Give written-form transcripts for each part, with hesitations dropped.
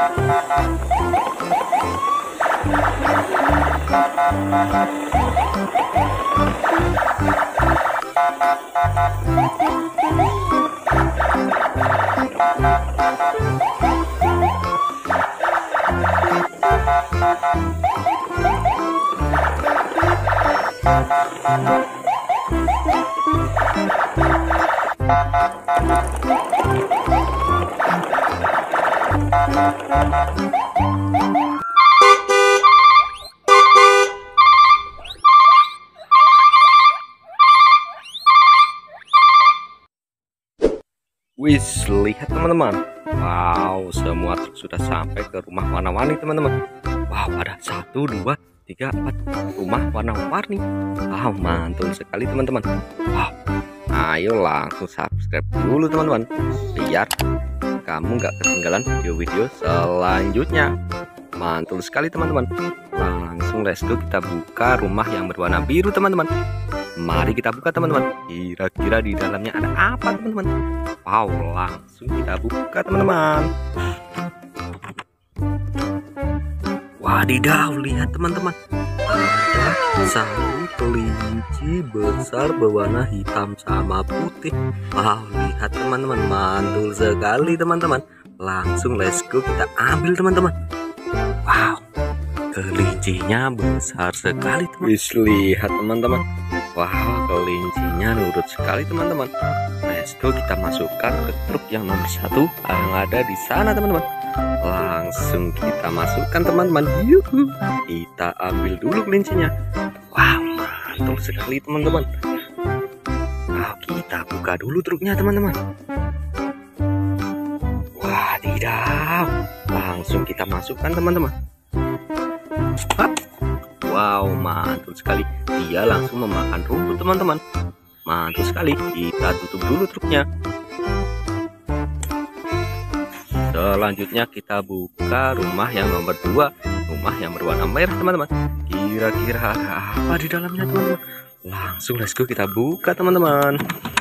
Wis, lihat teman-teman. Wow, semua truk sudah sampai ke rumah warna-warni teman-teman. Wow, ada 1, 2, 3, 4 rumah warna-warni. Wow, mantul sekali teman-teman. Wow, ayo langsung subscribe dulu teman-teman, biar kamu nggak ketinggalan video-video selanjutnya. Mantul sekali teman-teman. Langsung let's go, kita buka rumah yang berwarna biru teman-teman. Mari kita buka teman-teman. Kira-kira di dalamnya ada apa teman-teman? Wow, langsung kita buka teman-teman. Wadidaw, lihat teman-teman. Ada satu kelinci besar berwarna hitam sama putih. Wow, lihat teman-teman, mantul sekali teman-teman. Langsung let's go, kita ambil teman-teman. Wow, kelincinya besar sekali teman. Wis, lihat teman-teman. Wow, kelincinya nurut sekali teman-teman. Let's go, kita masukkan ke truk yang nomor 1 yang ada di sana teman-teman. Langsung kita masukkan teman-teman. Yuhu, kita ambil dulu kelincinya. Wow, mantul sekali teman-teman. Nah, kita buka dulu truknya teman-teman. Wadidaw, langsung kita masukkan teman-teman. Wow, mantul sekali. Dia langsung memakan rumput teman-teman. Mantul sekali. Kita tutup dulu truknya. Selanjutnya kita buka rumah yang nomor 2, rumah yang berwarna merah teman-teman. Kira-kira ada apa di dalamnya teman-teman? Langsung let's go, kita buka teman-teman.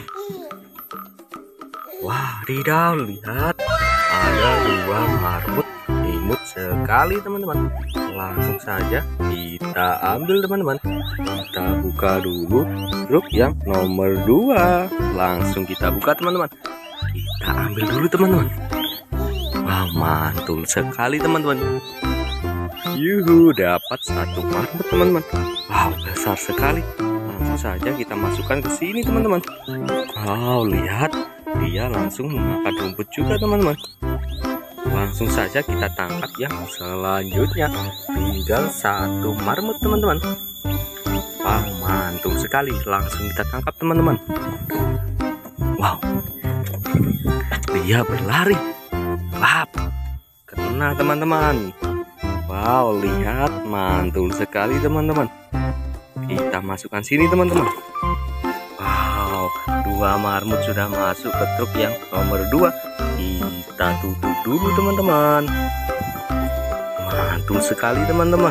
Wadidaw, lihat ada 2 marmut imut sekali teman-teman. Langsung saja kita ambil teman-teman. Kita buka dulu truk yang nomor 2. Langsung kita buka teman-teman. Kita ambil dulu teman-teman. Wah, mantul sekali teman-teman. Yuhu, dapat 1 marmut teman-teman. Wow, besar sekali. Langsung saja kita masukkan ke sini teman-teman. Wow, lihat, dia langsung memakan rumput juga teman-teman. Langsung saja kita tangkap yang selanjutnya. Tinggal 1 marmut teman-teman. Wah, mantul sekali. Langsung kita tangkap teman-teman. Wow, dia berlari. Wah, kena teman-teman. Wow, lihat, mantul sekali teman-teman. Kita masukkan sini teman-teman. Wow, 2 marmut sudah masuk ke truk yang nomor 2. Kita tutup dulu teman-teman. Mantul sekali teman-teman.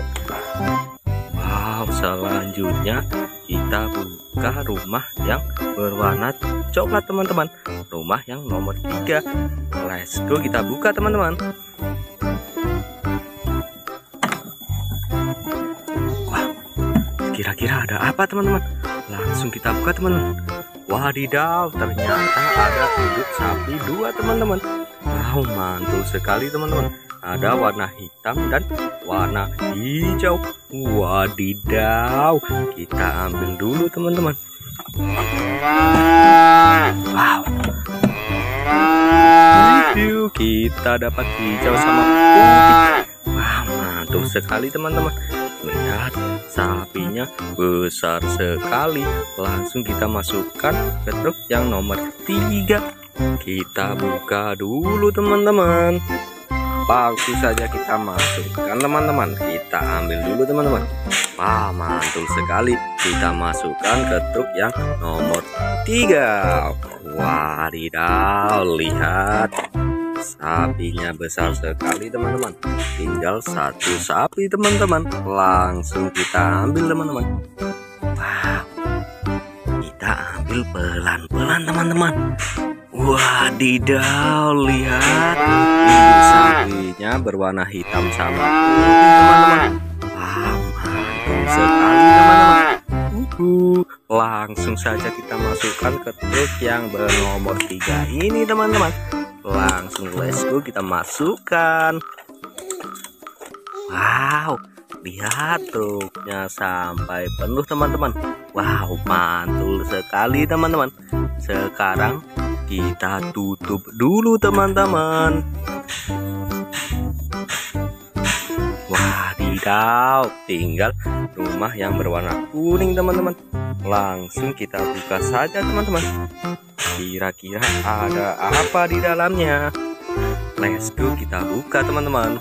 Wow, selanjutnya kita buka rumah yang berwarna coklat teman-teman. Rumah yang nomor 3. Let's go, kita buka teman-teman. Wah, kira-kira ada apa teman-teman? Langsung kita buka teman-teman. Wadidaw, ternyata ada induk sapi 2 teman-teman. Wow, mantul sekali teman-teman. Ada warna hitam dan warna hijau. Wadidaw, kita ambil dulu teman-teman. Wow, kita dapat hijau sama putih. Wah, mantul sekali teman-teman. Lihat, sapinya besar sekali. Langsung kita masukkan ke truk yang nomor 3. Kita buka dulu teman-teman. Langsung saja kita masukkan teman-teman. Kita ambil dulu teman-teman. Wah, mantul sekali. Kita masukkan ke truk yang nomor 3. Wadidaw, lihat, sapinya besar sekali teman-teman. Tinggal 1 sapi teman-teman. Langsung kita ambil teman-teman. Wow, kita ambil pelan-pelan teman-teman. Wadidaw, lihat, ini sapinya Rambutnya berwarna hitam sama putih teman-teman. Wah, mantul sekali teman-teman. Langsung saja kita masukkan ke truk yang bernomor 3 ini teman-teman. Langsung let's go kita masukkan. Wow, lihat truknya sampai penuh teman-teman. Wow, mantul sekali teman-teman. Sekarang kita tutup dulu teman-teman. Wadidaw, tinggal rumah yang berwarna kuning teman-teman. Langsung kita buka saja teman-teman. Kira-kira ada apa di dalamnya? Let's go kita buka teman-teman.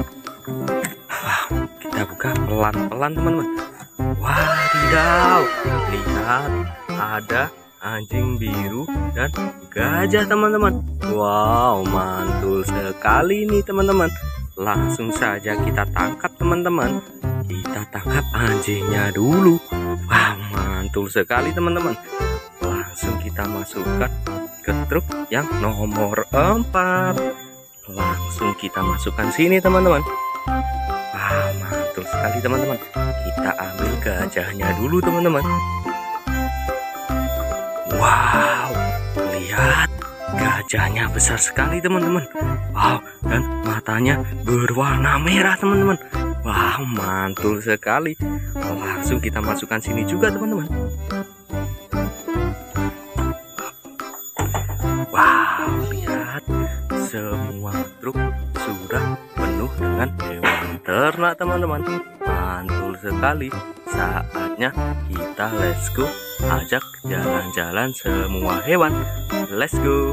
Kita buka pelan-pelan teman-teman. Wadidaw, lihat ada anjing biru dan gajah teman-teman. Wow, mantul sekali nih teman-teman. Langsung saja kita tangkap teman-teman. Kita tangkap anjingnya dulu. Wah, mantul sekali teman-teman. Langsung kita masukkan ke truk yang nomor 4. Langsung kita masukkan sini teman-teman. Wah, mantul sekali teman-teman. Kita ambil gajahnya dulu teman-teman. Wow, lihat gajahnya besar sekali teman-teman. Wow, dan matanya berwarna merah teman-teman. Wow, mantul sekali. Langsung kita masukkan sini juga teman-teman. Wow, lihat semua truk sudah penuh dengan hewan ternak teman-teman. Mantul sekali. Saatnya kita let's go ajak jalan-jalan semua hewan. Let's go.